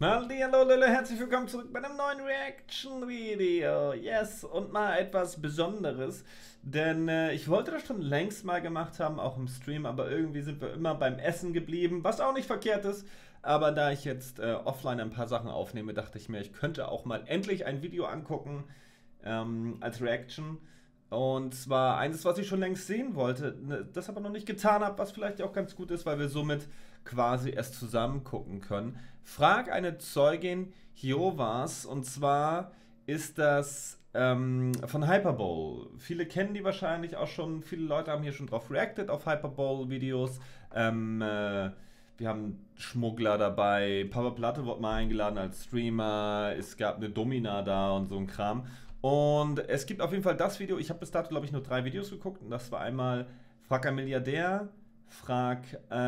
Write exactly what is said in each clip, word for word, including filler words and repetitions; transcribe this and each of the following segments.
Hallo Leute, herzlich willkommen zurück bei einem neuen Reaction-Video. Yes, und mal etwas Besonderes, denn äh, ich wollte das schon längst mal gemacht haben, auch im Stream, aber irgendwie sind wir immer beim Essen geblieben, was auch nicht verkehrt ist. Aber da ich jetzt äh, offline ein paar Sachen aufnehme, dachte ich mir, ich könnte auch mal endlich ein Video angucken ähm, als Reaction. Und zwar eines, was ich schon längst sehen wollte, ne, das aber noch nicht getan habe, was vielleicht auch ganz gut ist, weil wir somit quasi erst zusammen gucken können. Frag eine Zeugin Jehovas, und zwar ist das ähm, von Hyperbowl. Viele kennen die wahrscheinlich auch schon, viele Leute haben hier schon drauf reacted auf Hyperbowl-Videos. Ähm, äh, wir haben Schmuggler dabei, Papa Platte wurde mal eingeladen als Streamer, es gab eine Domina da und so ein Kram. Und es gibt auf jeden Fall das Video, ich habe bis dato glaube ich nur drei Videos geguckt, und das war einmal Frag ein Milliardär, Frag,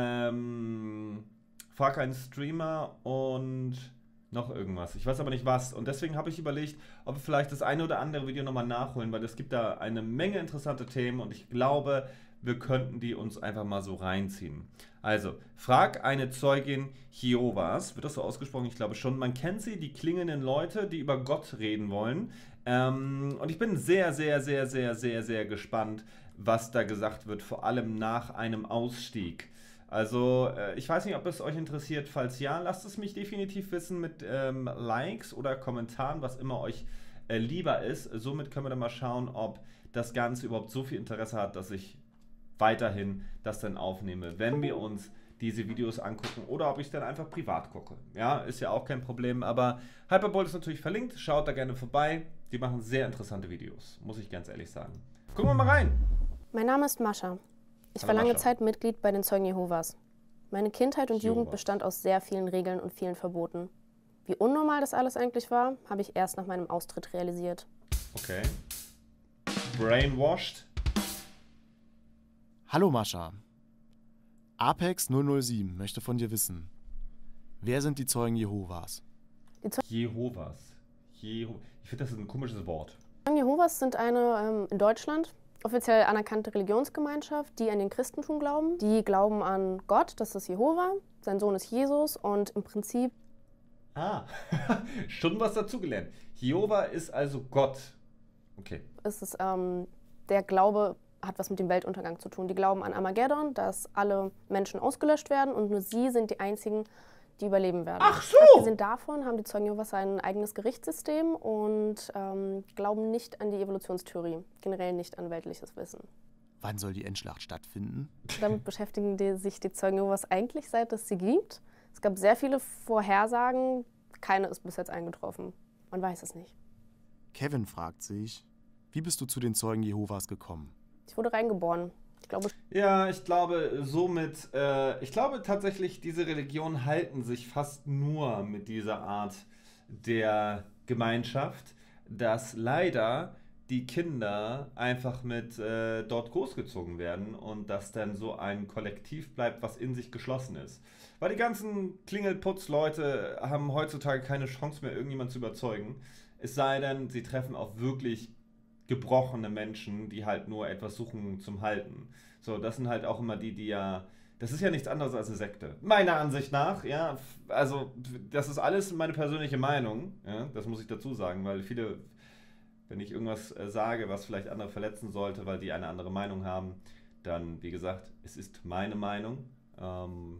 ähm, Frag einen Streamer und noch irgendwas. Ich weiß aber nicht was. Und deswegen habe ich überlegt, ob wir vielleicht das eine oder andere Video nochmal nachholen, weil es gibt da eine Menge interessante Themen und ich glaube, wir könnten die uns einfach mal so reinziehen. Also, frag eine Zeugin Jehovas. Wird das so ausgesprochen? Ich glaube schon. Man kennt sie, die klingenden Leute, die über Gott reden wollen. Ähm, und ich bin sehr, sehr, sehr, sehr, sehr, sehr gespannt, was da gesagt wird, vor allem nach einem Ausstieg. Also, äh, ich weiß nicht, ob es euch interessiert. Falls ja, lasst es mich definitiv wissen mit ähm, Likes oder Kommentaren, was immer euch äh, lieber ist. Somit können wir dann mal schauen, ob das Ganze überhaupt so viel Interesse hat, dass ich weiterhin das dann aufnehme, wenn wir uns diese Videos angucken, oder ob ich es dann einfach privat gucke. Ja, ist ja auch kein Problem, aber Hyperbowl ist natürlich verlinkt. Schaut da gerne vorbei. Die machen sehr interessante Videos, muss ich ganz ehrlich sagen. Gucken wir mal rein. Mein Name ist Mascha. Ich Hallo war lange Mascha. Zeit Mitglied bei den Zeugen Jehovas. Meine Kindheit und Jehova. Jugend bestand aus sehr vielen Regeln und vielen Verboten. Wie unnormal das alles eigentlich war, habe ich erst nach meinem Austritt realisiert. Okay. Brainwashed. Hallo Mascha. Apex null null sieben möchte von dir wissen, wer sind die Zeugen Jehovas? Jehovas. Jeho ich finde, das ist ein komisches Wort. Die Zeugen Jehovas sind eine ähm, in Deutschland offiziell anerkannte Religionsgemeinschaft, die an den Christentum glauben. Die glauben an Gott, das ist Jehova, sein Sohn ist Jesus und im Prinzip... Ah, schon was dazugelernt. Jehova ist also Gott. Okay. Ist es, ähm, der Glaube hat was mit dem Weltuntergang zu tun. Die glauben an Armageddon, dass alle Menschen ausgelöscht werden und nur sie sind die einzigen, die überleben werden. Ach so! Abgesehen davon haben die Zeugen Jehovas ein eigenes Gerichtssystem und ähm, glauben nicht an die Evolutionstheorie, generell nicht an weltliches Wissen. Wann soll die Endschlacht stattfinden? Damit beschäftigen die, sich die Zeugen Jehovas eigentlich, seit es sie gibt. Es gab sehr viele Vorhersagen, keine ist bis jetzt eingetroffen. Man weiß es nicht. Kevin fragt sich, wie bist du zu den Zeugen Jehovas gekommen? Ich wurde reingeboren. Ich glaube, Ja, ich glaube, somit, äh, ich glaube tatsächlich, diese Religionen halten sich fast nur mit dieser Art der Gemeinschaft, dass leider die Kinder einfach mit äh, dort großgezogen werden und dass dann so ein Kollektiv bleibt, was in sich geschlossen ist. Weil die ganzen Klingelputz-Leute haben heutzutage keine Chance mehr, irgendjemand zu überzeugen. Es sei denn, sie treffen auf wirklich gebrochene Menschen, die halt nur etwas suchen zum Halten. So, das sind halt auch immer die, die ja... Das ist ja nichts anderes als eine Sekte. Meiner Ansicht nach, ja. Also, das ist alles meine persönliche Meinung. Ja, das muss ich dazu sagen, weil viele... Wenn ich irgendwas äh, sage, was vielleicht andere verletzen sollte, weil die eine andere Meinung haben, dann, wie gesagt, es ist meine Meinung. Ähm,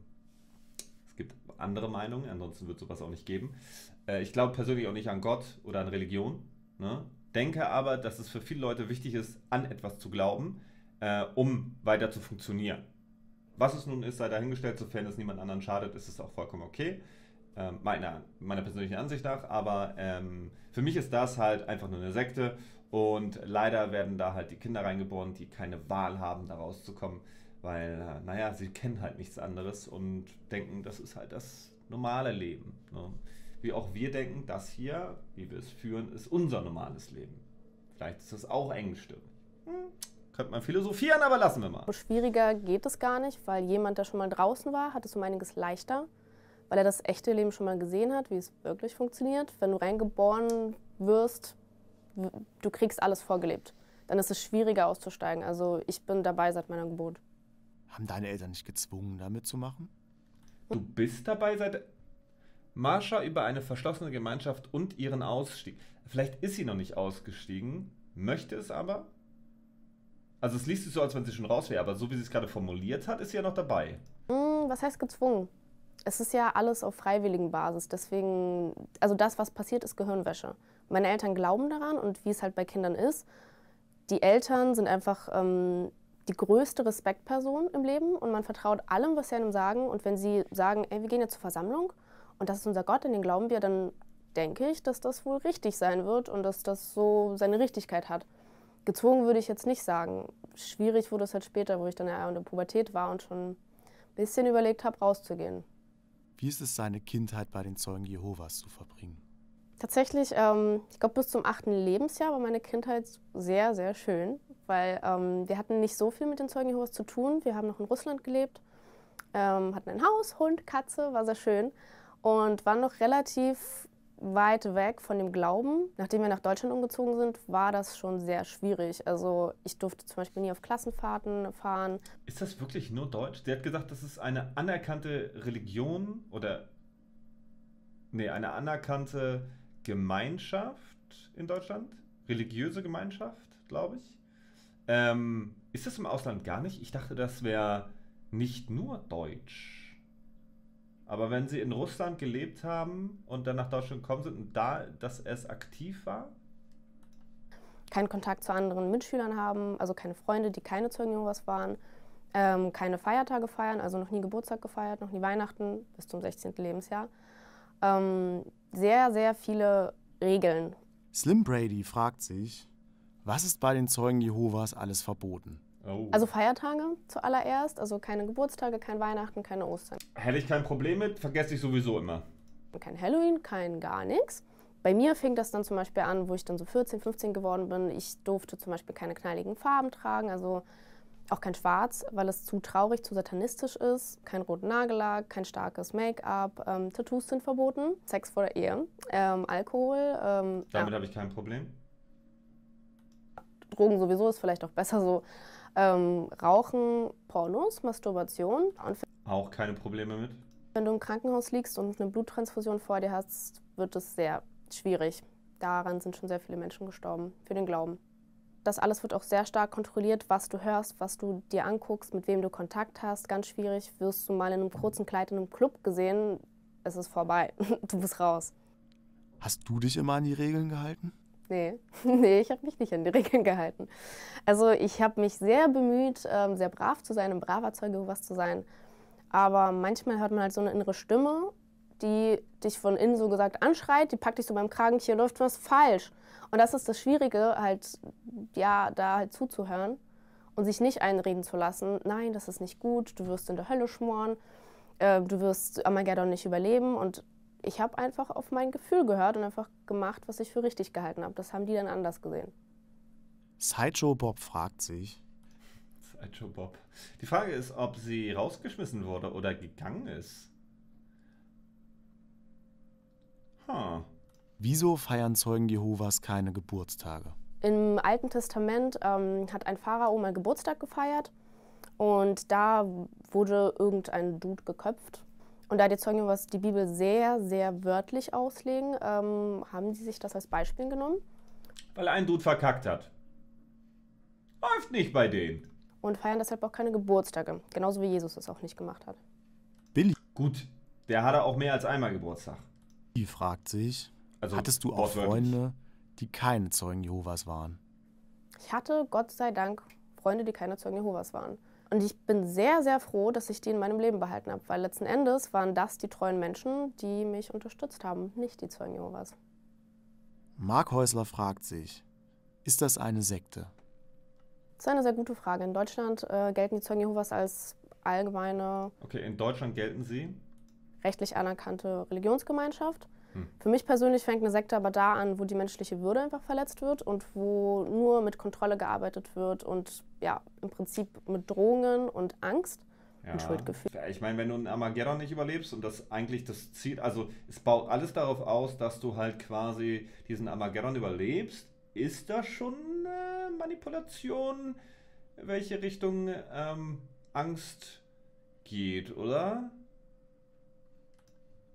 es gibt andere Meinungen, ansonsten wird es sowas auch nicht geben. Äh, ich glaube persönlich auch nicht an Gott oder an Religion. Ne? Denke aber, dass es für viele Leute wichtig ist, an etwas zu glauben, äh, um weiter zu funktionieren. Was es nun ist, sei dahingestellt, sofern es niemand anderen schadet, ist es auch vollkommen okay. Ähm, meiner, meiner persönlichen Ansicht nach, aber ähm, für mich ist das halt einfach nur eine Sekte und leider werden da halt die Kinder reingeboren, die keine Wahl haben, da rauszukommen, weil, äh, naja, sie kennen halt nichts anderes und denken, das ist halt das normale Leben. Ne? Wie auch wir denken, das hier, wie wir es führen, ist unser normales Leben. Vielleicht ist das auch Engstirn. Hm. Könnte man philosophieren, aber lassen wir mal. schwieriger geht es gar nicht, weil jemand, der schon mal draußen war, hat es um einiges leichter. Weil er das echte Leben schon mal gesehen hat, wie es wirklich funktioniert. Wenn du reingeboren wirst, du kriegst alles vorgelebt. Dann ist es schwieriger auszusteigen. Also ich bin dabei seit meiner Geburt. Haben deine Eltern dich gezwungen, da mitzumachen? Du bist dabei seit... Marsha über eine verschlossene Gemeinschaft und ihren Ausstieg. Vielleicht ist sie noch nicht ausgestiegen, möchte es aber. Also es liest sich so, als wenn sie schon raus wäre, aber so wie sie es gerade formuliert hat, ist sie ja noch dabei. Hm, was heißt gezwungen? Es ist ja alles auf freiwilligen Basis. Deswegen, also das, was passiert, ist Gehirnwäsche. Meine Eltern glauben daran und wie es halt bei Kindern ist, die Eltern sind einfach ähm, die größte Respektperson im Leben und man vertraut allem, was sie einem sagen. Und wenn sie sagen, ey, wir gehen jetzt zur Versammlung und das ist unser Gott, an den glauben wir, dann denke ich, dass das wohl richtig sein wird und dass das so seine Richtigkeit hat. Gezwungen würde ich jetzt nicht sagen. Schwierig wurde es halt später, wo ich dann ja in der Pubertät war und schon ein bisschen überlegt habe, rauszugehen. Wie ist es, seine Kindheit bei den Zeugen Jehovas zu verbringen? Tatsächlich, ähm, ich glaube, bis zum achten Lebensjahr war meine Kindheit sehr, sehr schön, weil ähm, wir hatten nicht so viel mit den Zeugen Jehovas zu tun. Wir haben noch in Russland gelebt, ähm, hatten ein Haus, Hund, Katze, war sehr schön und waren noch relativ weit weg von dem Glauben. Nachdem wir nach Deutschland umgezogen sind, war das schon sehr schwierig. Also ich durfte zum Beispiel nie auf Klassenfahrten fahren. Ist das wirklich nur Deutsch? Sie hat gesagt, das ist eine anerkannte Religion oder nee, eine anerkannte Gemeinschaft in Deutschland. Religiöse Gemeinschaft, glaube ich. Ähm, ist das im Ausland gar nicht? Ich dachte, das wäre nicht nur Deutsch. Aber wenn Sie in Russland gelebt haben und dann nach Deutschland gekommen sind und da, dass es aktiv war? Keinen Kontakt zu anderen Mitschülern haben, also keine Freunde, die keine Zeugen Jehovas waren. Ähm, keine Feiertage feiern, also noch nie Geburtstag gefeiert, noch nie Weihnachten bis zum sechzehnten Lebensjahr. Ähm, sehr, sehr viele Regeln. Slim Brady fragt sich, was ist bei den Zeugen Jehovas alles verboten? Oh. Also Feiertage zuallererst, also keine Geburtstage, kein Weihnachten, keine Ostern. Hätte ich kein Problem mit, vergesse ich sowieso immer. Kein Halloween, kein gar nichts. Bei mir fing das dann zum Beispiel an, wo ich dann so vierzehn, fünfzehn geworden bin. Ich durfte zum Beispiel keine knalligen Farben tragen, also auch kein Schwarz, weil es zu traurig, zu satanistisch ist. Kein roten Nagellack, kein starkes Make-up. Ähm, Tattoos sind verboten. Sex vor der Ehe. Ähm, Alkohol. Ähm, Damit ja. habe ich kein Problem. Drogen sowieso ist vielleicht auch besser so. Ähm, Rauchen, Pornos, Masturbation. Und Auch keine Probleme mit. wenn du im Krankenhaus liegst und eine Bluttransfusion vor dir hast, wird es sehr schwierig. Daran sind schon sehr viele Menschen gestorben, für den Glauben. Das alles wird auch sehr stark kontrolliert, was du hörst, was du dir anguckst, mit wem du Kontakt hast. Ganz schwierig. Wirst du mal in einem kurzen Kleid in einem Club gesehen, es ist vorbei. Du bist raus. Hast du dich immer an die Regeln gehalten? Nee, nee, ich habe mich nicht an die Regeln gehalten. Also ich habe mich sehr bemüht, ähm, sehr brav zu sein, ein braver Zeuge Jehovas zu sein. Aber manchmal hört man halt so eine innere Stimme, die dich von innen so gesagt anschreit, die packt dich so beim Kragen, hier läuft was falsch. Und das ist das Schwierige, halt, ja, da halt zuzuhören und sich nicht einreden zu lassen, nein, das ist nicht gut, du wirst in der Hölle schmoren, äh, du wirst Armageddon nicht überleben. Und ich habe einfach auf mein Gefühl gehört und einfach gemacht, was ich für richtig gehalten habe. Das haben die dann anders gesehen. Sideshow Bob fragt sich, Sideshow Bob. Die Frage ist, ob sie rausgeschmissen wurde oder gegangen ist. Huh. wieso feiern Zeugen Jehovas keine Geburtstage? Im Alten Testament ähm, hat ein Pharao mal Geburtstag gefeiert und da wurde irgendein Dude geköpft. Und da die Zeugen Jehovas die Bibel sehr, sehr wörtlich auslegen, ähm, haben sie sich das als Beispiel genommen. Weil ein Dude verkackt hat. Läuft nicht bei denen. Und feiern deshalb auch keine Geburtstage, genauso wie Jesus es auch nicht gemacht hat. Billy Gut, der hatte auch mehr als einmal Geburtstag. fragt sich, Also hattest du auch wortwörtlich. Freunde, die keine Zeugen Jehovas waren? Ich hatte, Gott sei Dank, Freunde, die keine Zeugen Jehovas waren. Und ich bin sehr, sehr froh, dass ich die in meinem Leben behalten habe, weil letzten Endes waren das die treuen Menschen, die mich unterstützt haben, nicht die Zeugen Jehovas. Mark Häusler fragt sich, ist das eine Sekte? Das ist eine sehr gute Frage. In Deutschland äh, gelten die Zeugen Jehovas als allgemeine, Okay, in Deutschland gelten sie. rechtlich anerkannte Religionsgemeinschaft. Hm. Für mich persönlich fängt eine Sekte aber da an, wo die menschliche Würde einfach verletzt wird und wo nur mit Kontrolle gearbeitet wird und ja, im Prinzip mit Drohungen und Angst und Schuldgefühl. Ich meine, wenn du einen Armageddon nicht überlebst und das eigentlich das Ziel, also es baut alles darauf aus, dass du halt quasi diesen Armageddon überlebst, ist das schon äh, Manipulation, welche Richtung ähm, Angst geht, oder?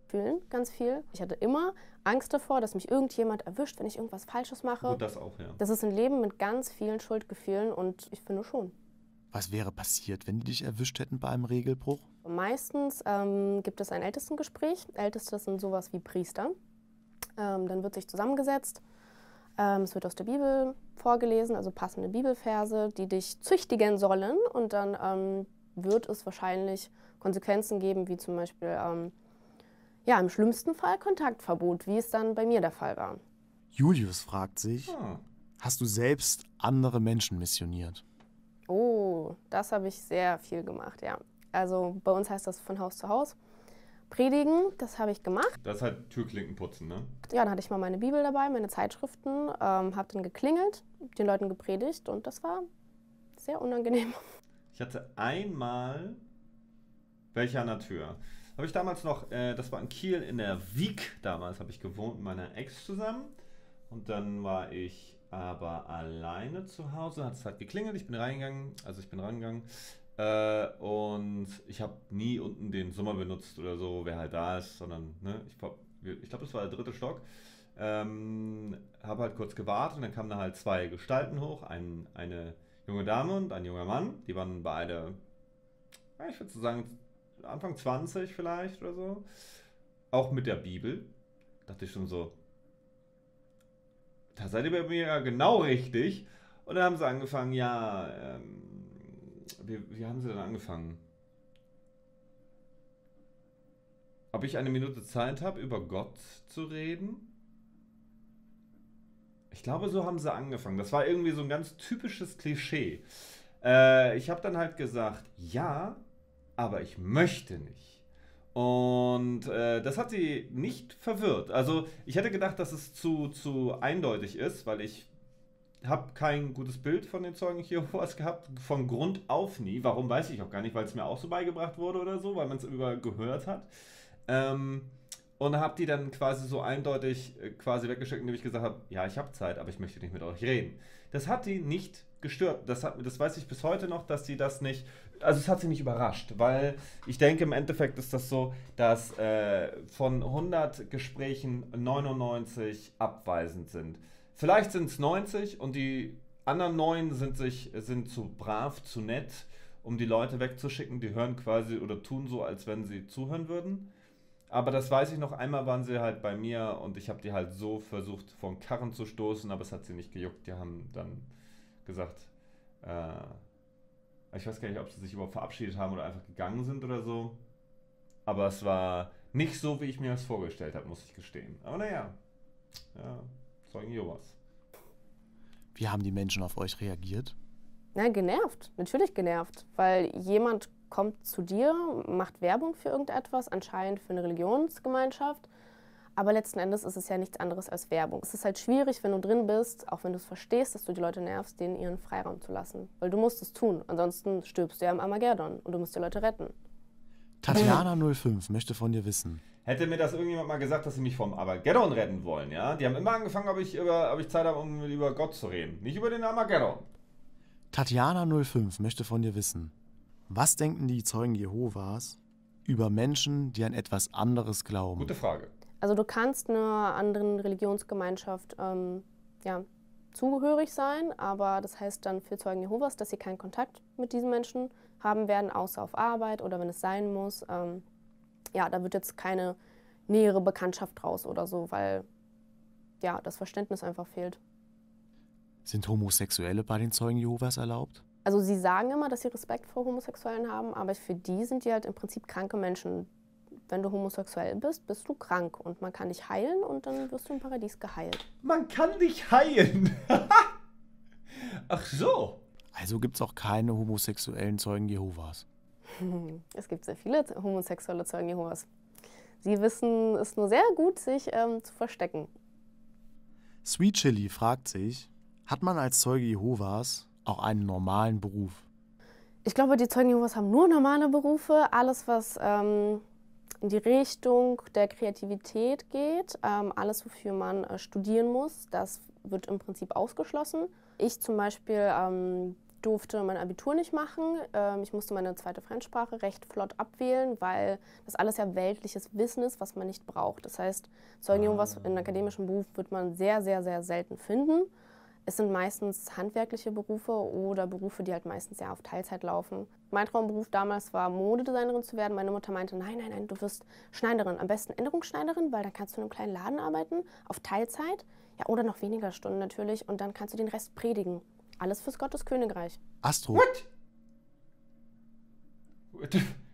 Fühlen ganz viel. Ich hatte immer Angst davor, dass mich irgendjemand erwischt, wenn ich irgendwas Falsches mache. Gut, das auch, ja. Das ist ein Leben mit ganz vielen Schuldgefühlen und ich finde schon. Was wäre passiert, wenn die dich erwischt hätten bei einem Regelbruch? Meistens ähm, gibt es ein Ältestengespräch. Älteste sind sowas wie Priester. Ähm, dann wird sich zusammengesetzt. Ähm, es wird aus der Bibel vorgelesen, also passende Bibelverse, die dich züchtigen sollen. Und dann ähm, wird es wahrscheinlich Konsequenzen geben, wie zum Beispiel ähm, ja, im schlimmsten Fall Kontaktverbot, wie es dann bei mir der Fall war. Julius fragt sich, Hm. hast du selbst andere Menschen missioniert? Oh, das habe ich sehr viel gemacht, ja. Also bei uns heißt das von Haus zu Haus. Predigen, das habe ich gemacht. Das ist halt Türklinken putzen, ne? Ja, dann hatte ich mal meine Bibel dabei, meine Zeitschriften, ähm, habe dann geklingelt, den Leuten gepredigt und das war sehr unangenehm. Ich hatte einmal welche an der Tür. Habe ich damals noch, äh, das war in Kiel in der Wiek, damals habe ich gewohnt mit meiner Ex zusammen. Und dann war ich aber alleine zu Hause, hat es halt geklingelt, ich bin reingegangen, also ich bin rangegangen. Äh, und ich habe nie unten den Summer benutzt oder so, wer halt da ist, sondern, ne, ich glaube, ich glaub, das war der dritte Stock. Ähm, habe halt kurz gewartet und dann kamen da halt zwei Gestalten hoch, ein, eine junge Dame und ein junger Mann. Die waren beide, ja, ich würde so sagen, Anfang zwanzig vielleicht oder so. Auch mit der Bibel. Dachte ich schon so, da seid ihr bei mir ja genau richtig. Und dann haben sie angefangen, ja, ähm, wie, wie haben sie denn angefangen? Ob ich eine Minute Zeit habe, über Gott zu reden? Ich glaube, so haben sie angefangen. Das war irgendwie so ein ganz typisches Klischee. Äh, ich habe dann halt gesagt, ja, aber ich möchte nicht. Und äh, das hat sie nicht verwirrt. Also ich hätte gedacht, dass es zu, zu eindeutig ist, weil ich habe kein gutes Bild von den Zeugen Jehovas gehabt, von Grund auf nie. Warum, weiß ich auch gar nicht, weil es mir auch so beigebracht wurde oder so, weil man es über gehört hat. Ähm, und habe die dann quasi so eindeutig äh, quasi weggeschickt, indem ich gesagt habe, ja, ich habe Zeit, aber ich möchte nicht mit euch reden. Das hat die nicht gestört. Das, hat, das weiß ich bis heute noch, dass sie das nicht, also es hat sie nicht überrascht, weil ich denke, im Endeffekt ist das so, dass äh, von hundert Gesprächen neunundneunzig abweisend sind. Vielleicht sind es neunzig und die anderen neun sind, sich, sind zu brav, zu nett, um die Leute wegzuschicken. Die hören quasi oder tun so, als wenn sie zuhören würden. Aber das weiß ich noch, einmal waren sie halt bei mir und ich habe die halt so versucht, vor den Karren zu stoßen, aber es hat sie nicht gejuckt. Die haben dann gesagt, äh, ich weiß gar nicht, ob sie sich überhaupt verabschiedet haben oder einfach gegangen sind oder so. Aber es war nicht so, wie ich mir das vorgestellt habe, muss ich gestehen. Aber naja, ja, Zeugen Jehovas. Wie haben die Menschen auf euch reagiert? Na, genervt, natürlich genervt, weil jemand kommt zu dir, macht Werbung für irgendetwas, anscheinend für eine Religionsgemeinschaft, aber letzten Endes ist es ja nichts anderes als Werbung. Es ist halt schwierig, wenn du drin bist, auch wenn du es verstehst, dass du die Leute nervst, denen ihren Freiraum zu lassen, weil du musst es tun, ansonsten stirbst du ja im Armageddon und du musst die Leute retten. Tatjana null fünf möchte von dir wissen. Hätte mir das irgendjemand mal gesagt, dass sie mich vom Armageddon retten wollen, ja? Die haben immer angefangen, ob ich, über, ob ich Zeit habe, um über Gott zu reden. Nicht über den Armageddon. Tatjana null fünf möchte von dir wissen. Was denken die Zeugen Jehovas über Menschen, die an etwas anderes glauben? Gute Frage. Also du kannst einer anderen Religionsgemeinschaft ähm, ja, zugehörig sein, aber das heißt dann für Zeugen Jehovas, dass sie keinen Kontakt mit diesen Menschen haben werden, außer auf Arbeit oder wenn es sein muss. Ähm, ja, da wird jetzt keine nähere Bekanntschaft draus oder so, weil ja, das Verständnis einfach fehlt. Sind Homosexuelle bei den Zeugen Jehovas erlaubt? Also sie sagen immer, dass sie Respekt vor Homosexuellen haben, aber für die sind die halt im Prinzip kranke Menschen. Wenn du homosexuell bist, bist du krank und man kann dich heilen und dann wirst du im Paradies geheilt. Man kann dich heilen. Ach so. Also gibt es auch keine homosexuellen Zeugen Jehovas. Es gibt sehr viele homosexuelle Zeugen Jehovas. Sie wissen es nur sehr gut, sich ähm, zu verstecken. Sweet Chili fragt sich, hat man als Zeuge Jehovas auch einen normalen Beruf? Ich glaube, die Zeugen Jehovas haben nur normale Berufe. Alles, was ähm, in die Richtung der Kreativität geht, ähm, alles, wofür man äh, studieren muss, das wird im Prinzip ausgeschlossen. Ich zum Beispiel ähm, durfte mein Abitur nicht machen. Ähm, ich musste meine zweite Fremdsprache recht flott abwählen, weil das alles ja weltliches Wissen ist, was man nicht braucht. Das heißt, Zeugen Jehovas in akademischen Beruf wird man sehr, sehr, sehr selten finden. Es sind meistens handwerkliche Berufe oder Berufe, die halt meistens ja auf Teilzeit laufen. Mein Traumberuf damals war, Modedesignerin zu werden. Meine Mutter meinte, nein, nein, nein, du wirst Schneiderin. Am besten Änderungsschneiderin, weil dann kannst du in einem kleinen Laden arbeiten, auf Teilzeit. Ja, oder noch weniger Stunden natürlich. Und dann kannst du den Rest predigen. Alles fürs Gottes Königreich. Astro. What? What?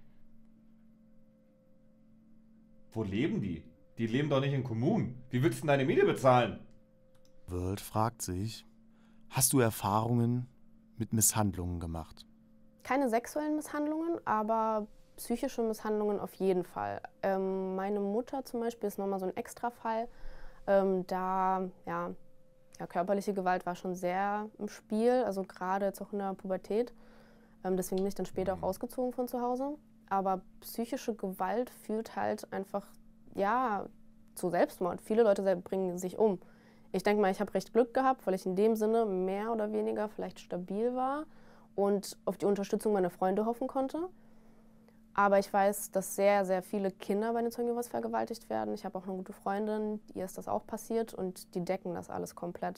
Wo leben die? Die leben doch nicht in Kommunen. Wie willst du denn deine Miete bezahlen? World fragt sich, hast du Erfahrungen mit Misshandlungen gemacht? Keine sexuellen Misshandlungen, aber psychische Misshandlungen auf jeden Fall. Ähm, meine Mutter zum Beispiel ist nochmal so ein Extrafall. Ähm, da, ja, ja, körperliche Gewalt war schon sehr im Spiel, also gerade jetzt auch in der Pubertät. Ähm, deswegen bin ich dann später auch ausgezogen von zu Hause. Aber psychische Gewalt führt halt einfach, ja, zu Selbstmord. Viele Leute bringen sich um. Ich denke mal, ich habe recht Glück gehabt, weil ich in dem Sinne mehr oder weniger vielleicht stabil war und auf die Unterstützung meiner Freunde hoffen konnte. Aber ich weiß, dass sehr, sehr viele Kinder bei den Zeugen Jehovas vergewaltigt werden. Ich habe auch eine gute Freundin, ihr ist das auch passiert und die decken das alles komplett.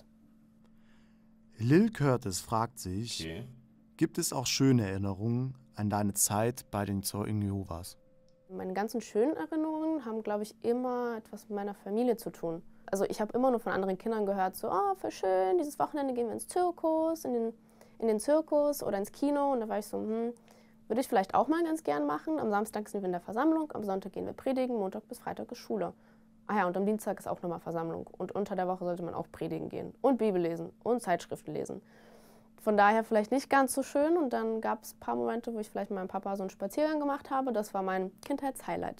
Lil Curtis fragt sich, Okay. gibt es auch schöne Erinnerungen an deine Zeit bei den Zeugen Jehovas? Meine ganzen schönen Erinnerungen haben, glaube ich, immer etwas mit meiner Familie zu tun. Also ich habe immer nur von anderen Kindern gehört, so, oh, voll schön, dieses Wochenende gehen wir ins Zirkus, in den, in den Zirkus oder ins Kino. Und da war ich so, hm, würde ich vielleicht auch mal ganz gern machen. Am Samstag sind wir in der Versammlung, am Sonntag gehen wir predigen, Montag bis Freitag ist Schule. Ah ja, und am Dienstag ist auch nochmal Versammlung. Und unter der Woche sollte man auch predigen gehen und Bibel lesen und Zeitschriften lesen. Von daher vielleicht nicht ganz so schön. Und dann gab es ein paar Momente, wo ich vielleicht mit meinem Papa so einen Spaziergang gemacht habe. Das war mein Kindheitshighlight.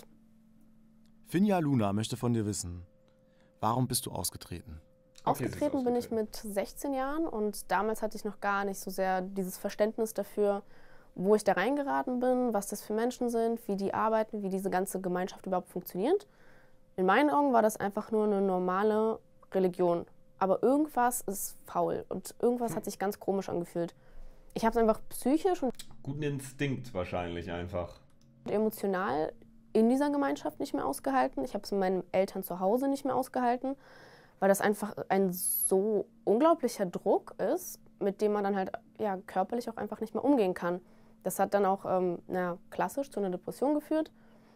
Finja Luna möchte von dir wissen, warum bist du ausgetreten? Okay, sie ist Ausgetreten bin ich ausgetreten. mit sechzehn Jahren und damals hatte ich noch gar nicht so sehr dieses Verständnis dafür, wo ich da reingeraten bin, was das für Menschen sind, wie die arbeiten, wie diese ganze Gemeinschaft überhaupt funktioniert. In meinen Augen war das einfach nur eine normale Religion. Aber irgendwas ist faul und irgendwas hat sich ganz komisch angefühlt. Ich habe es einfach psychisch und Guten Instinkt wahrscheinlich einfach. emotional in dieser Gemeinschaft nicht mehr ausgehalten. Ich habe es mit meinen Eltern zu Hause nicht mehr ausgehalten, weil das einfach ein so unglaublicher Druck ist, mit dem man dann halt ja, körperlich auch einfach nicht mehr umgehen kann. Das hat dann auch ähm, na, klassisch zu einer Depression geführt.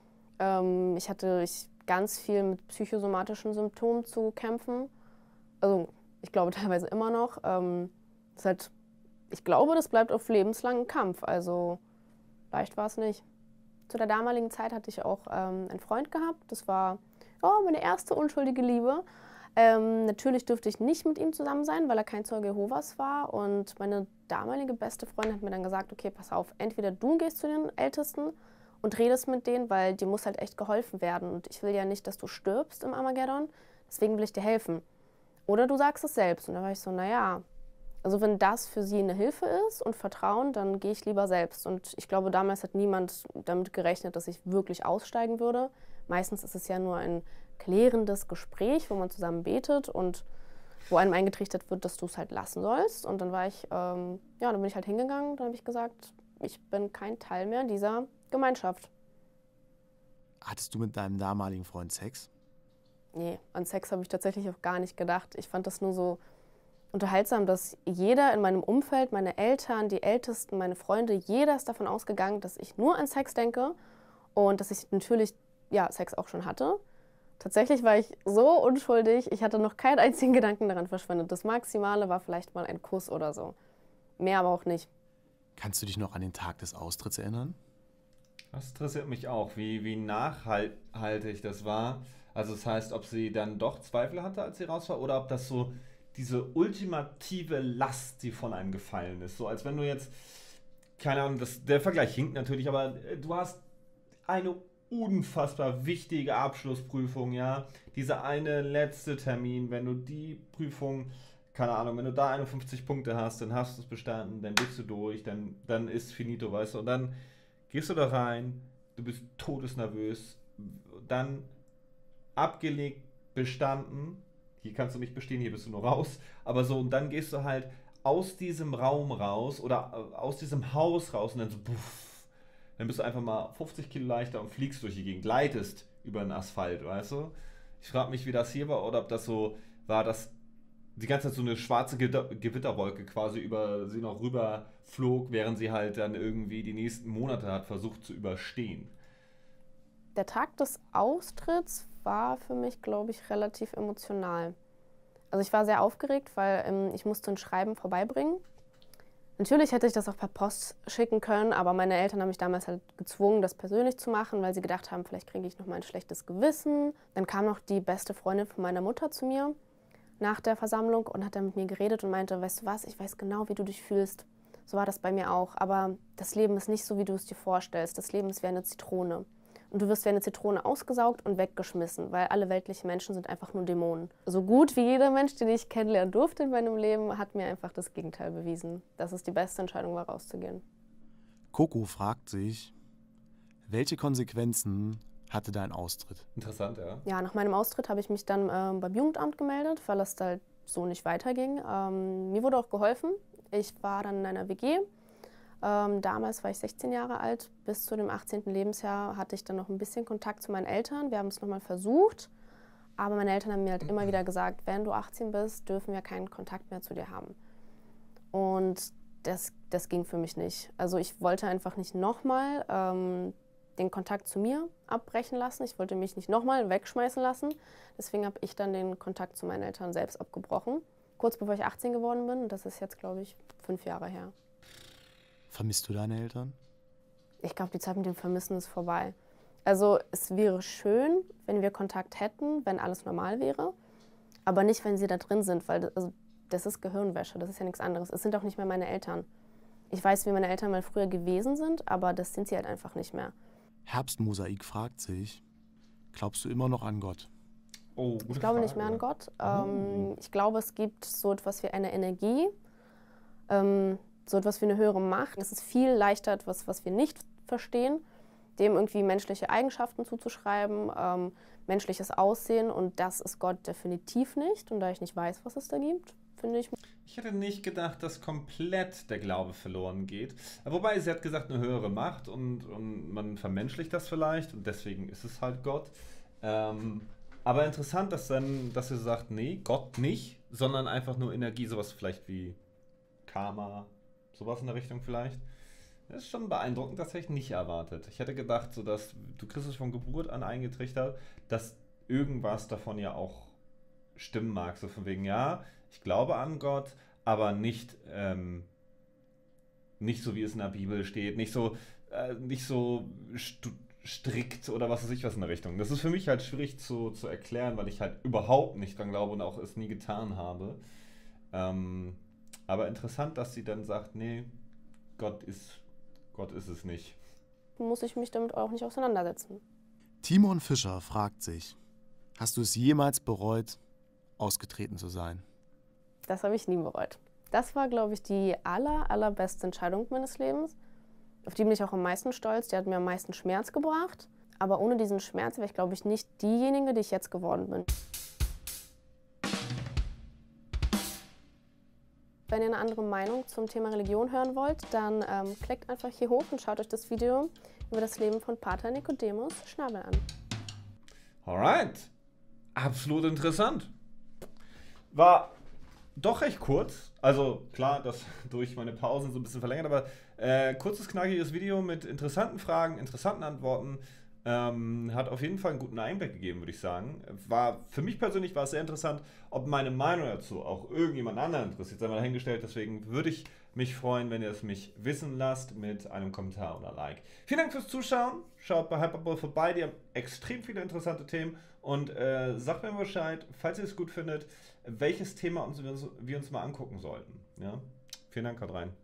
Ähm, ich hatte ich, ganz viel mit psychosomatischen Symptomen zu kämpfen. Also ich glaube teilweise immer noch. Ähm, das ist halt, ich glaube, das bleibt auf lebenslangen Kampf. Also leicht war es nicht. Zu der damaligen Zeit hatte ich auch ähm, einen Freund gehabt. Das war oh, meine erste unschuldige Liebe. Ähm, natürlich durfte ich nicht mit ihm zusammen sein, weil er kein Zeuge Jehovas war. Und meine damalige beste Freundin hat mir dann gesagt, okay, pass auf, entweder du gehst zu den Ältesten und redest mit denen, weil dir muss halt echt geholfen werden. Und ich will ja nicht, dass du stirbst im Armageddon, deswegen will ich dir helfen. Oder du sagst es selbst. Und da war ich so, naja, also wenn das für sie eine Hilfe ist und Vertrauen, dann gehe ich lieber selbst. Und ich glaube, damals hat niemand damit gerechnet, dass ich wirklich aussteigen würde. Meistens ist es ja nur ein klärendes Gespräch, wo man zusammen betet und wo einem eingetrichtert wird, dass du es halt lassen sollst. Und dann war ich, ähm, ja, dann bin ich halt hingegangen. Dann habe ich gesagt, ich bin kein Teil mehr dieser Gemeinschaft. Hattest du mit deinem damaligen Freund Sex? Nee, an Sex habe ich tatsächlich auch gar nicht gedacht. Ich fand das nur so unterhaltsam, dass jeder in meinem Umfeld, meine Eltern, die Ältesten, meine Freunde, jeder ist davon ausgegangen, dass ich nur an Sex denke und dass ich natürlich ja, Sex auch schon hatte. Tatsächlich war ich so unschuldig, ich hatte noch keinen einzigen Gedanken daran verschwendet. Das Maximale war vielleicht mal ein Kuss oder so. Mehr aber auch nicht. Kannst du dich noch an den Tag des Austritts erinnern? Das interessiert mich auch, wie, wie nachhaltig das war. Also das heißt, ob sie dann doch Zweifel hatte, als sie raus war, oder ob das so diese ultimative Last, die von einem gefallen ist. So als wenn du jetzt, keine Ahnung, das, der Vergleich hinkt natürlich, aber du hast eine unfassbar wichtige Abschlussprüfung, ja. Dieser eine letzte Termin, wenn du die Prüfung, keine Ahnung, wenn du da einundfünfzig Punkte hast, dann hast du es bestanden, dann bist du durch, dann, dann ist finito, weißt du. Und dann gehst du da rein, du bist todesnervös, dann abgelegt, bestanden, hier kannst du nicht bestehen, hier bist du nur raus, aber so, und dann gehst du halt aus diesem Raum raus oder aus diesem Haus raus und dann so, puff, dann bist du einfach mal fünfzig Kilo leichter und fliegst durch die Gegend, gleitest über den Asphalt, weißt du? Ich frage mich, wie das hier war oder ob das so war, dass die ganze Zeit so eine schwarze Gewitter Gewitterwolke quasi über sie noch rüber flog, während sie halt dann irgendwie die nächsten Monate hat versucht zu überstehen. Der Tag des Austritts war für mich, glaube ich, relativ emotional. Also ich war sehr aufgeregt, weil ähm, ich musste ein Schreiben vorbeibringen. Natürlich hätte ich das auch per Post schicken können, aber meine Eltern haben mich damals halt gezwungen, das persönlich zu machen, weil sie gedacht haben, vielleicht kriege ich noch mal ein schlechtes Gewissen. Dann kam noch die beste Freundin von meiner Mutter zu mir nach der Versammlung und hat dann mit mir geredet und meinte, weißt du was, ich weiß genau, wie du dich fühlst. So war das bei mir auch, aber das Leben ist nicht so, wie du es dir vorstellst. Das Leben ist wie eine Zitrone. Und du wirst wie eine Zitrone ausgesaugt und weggeschmissen, weil alle weltlichen Menschen sind einfach nur Dämonen. So gut wie jeder Mensch, den ich kennenlernen durfte in meinem Leben, hat mir einfach das Gegenteil bewiesen. Dass es die beste Entscheidung war, rauszugehen. Coco fragt sich, welche Konsequenzen hatte dein Austritt? Interessant, ja. Ja, nach meinem Austritt habe ich mich dann äh, beim Jugendamt gemeldet, weil es halt so nicht weiterging. Ähm, mir wurde auch geholfen. Ich war dann in einer W G. Ähm, damals war ich sechzehn Jahre alt. Bis zu dem achtzehnten Lebensjahr hatte ich dann noch ein bisschen Kontakt zu meinen Eltern. Wir haben es nochmal versucht. Aber meine Eltern haben mir halt immer wieder gesagt, wenn du achtzehn bist, dürfen wir keinen Kontakt mehr zu dir haben. Und das, das ging für mich nicht. Also ich wollte einfach nicht nochmal ähm, den Kontakt zu mir abbrechen lassen. Ich wollte mich nicht nochmal wegschmeißen lassen. Deswegen habe ich dann den Kontakt zu meinen Eltern selbst abgebrochen. Kurz bevor ich achtzehn geworden bin. Und das ist jetzt, glaube ich, fünf Jahre her. Vermisst du deine Eltern? Ich glaube, die Zeit mit dem Vermissen ist vorbei. Also es wäre schön, wenn wir Kontakt hätten, wenn alles normal wäre. Aber nicht, wenn sie da drin sind, weil das, also, das ist Gehirnwäsche, das ist ja nichts anderes. Es sind auch nicht mehr meine Eltern. Ich weiß, wie meine Eltern mal früher gewesen sind, aber das sind sie halt einfach nicht mehr. Herbstmosaik fragt sich, glaubst du immer noch an Gott? Oh, gute Ich glaube Frage. nicht mehr an Gott. Ähm, ich glaube, es gibt so etwas wie eine Energie, ähm, so etwas wie eine höhere Macht. Es ist viel leichter, etwas, was wir nicht verstehen, dem irgendwie menschliche Eigenschaften zuzuschreiben, ähm, menschliches Aussehen, und das ist Gott definitiv nicht. Und da ich nicht weiß, was es da gibt, finde ich... Ich hätte nicht gedacht, dass komplett der Glaube verloren geht. Wobei, sie hat gesagt, eine höhere Macht und, und man vermenschlicht das vielleicht und deswegen ist es halt Gott. Ähm, aber interessant, dass dann, dass sie sagt, nee, Gott nicht, sondern einfach nur Energie, sowas vielleicht wie Karma, sowas in der Richtung vielleicht. Das ist schon beeindruckend, das hätte ich nicht erwartet. Ich hätte gedacht, so dass du kriegst es von Geburt an eingetrichtert, dass irgendwas davon ja auch stimmen mag. So von wegen, ja, ich glaube an Gott, aber nicht, ähm, nicht so, wie es in der Bibel steht, nicht so, äh, nicht so st strikt oder was weiß ich was in der Richtung. Das ist für mich halt schwierig zu, zu erklären, weil ich halt überhaupt nicht dran glaube und auch es nie getan habe. Ähm, aber interessant, dass sie dann sagt, nee, Gott ist, Gott ist es nicht. Muss ich mich damit auch nicht auseinandersetzen. Timon Fischer fragt sich, hast du es jemals bereut, ausgetreten zu sein? Das habe ich nie bereut. Das war, glaube ich, die aller, allerbeste Entscheidung meines Lebens. Auf die bin ich auch am meisten stolz. Die hat mir am meisten Schmerz gebracht. Aber ohne diesen Schmerz wäre ich, glaube ich, nicht diejenige, die ich jetzt geworden bin. Wenn ihr eine andere Meinung zum Thema Religion hören wollt, dann ähm, klickt einfach hier hoch und schaut euch das Video über das Leben von Pater Nicodemus Schnabel an. Alright. Absolut interessant. War doch recht kurz. Also klar, das durch meine Pausen so ein bisschen verlängert, aber äh, kurzes, knackiges Video mit interessanten Fragen, interessanten Antworten. Ähm, hat auf jeden Fall einen guten Einblick gegeben, würde ich sagen. War, für mich persönlich war es sehr interessant, ob meine Meinung dazu auch irgendjemand anderen interessiert, sei mal dahingestellt. Deswegen würde ich mich freuen, wenn ihr es mich wissen lasst mit einem Kommentar oder Like. Vielen Dank fürs Zuschauen. Schaut bei Hyperball vorbei, die haben extrem viele interessante Themen. Und äh, sagt mir Bescheid, falls ihr es gut findet, welches Thema uns, wir uns mal angucken sollten. Ja? Vielen Dank, haut rein.